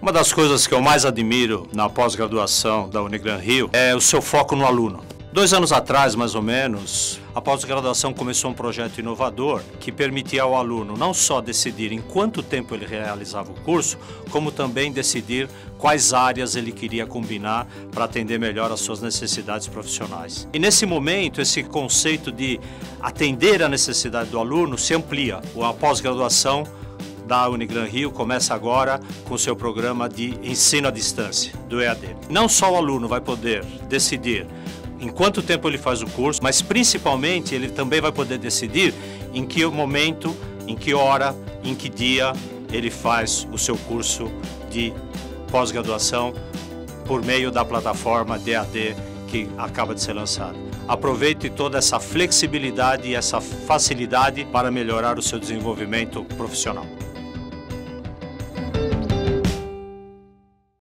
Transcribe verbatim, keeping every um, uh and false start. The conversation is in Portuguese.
Uma das coisas que eu mais admiro na pós-graduação da Unigran Rio é o seu foco no aluno. Dois anos atrás, mais ou menos, a pós-graduação começou um projeto inovador que permitia ao aluno não só decidir em quanto tempo ele realizava o curso, como também decidir quais áreas ele queria combinar para atender melhor às suas necessidades profissionais. E nesse momento, esse conceito de atender a necessidade do aluno se amplia. A pós-graduação da Unigran Rio começa agora com o seu programa de ensino à distância, do E A D. Não só o aluno vai poder decidir em quanto tempo ele faz o curso, mas principalmente ele também vai poder decidir em que momento, em que hora, em que dia ele faz o seu curso de pós-graduação por meio da plataforma D A D que acaba de ser lançada. Aproveite toda essa flexibilidade e essa facilidade para melhorar o seu desenvolvimento profissional.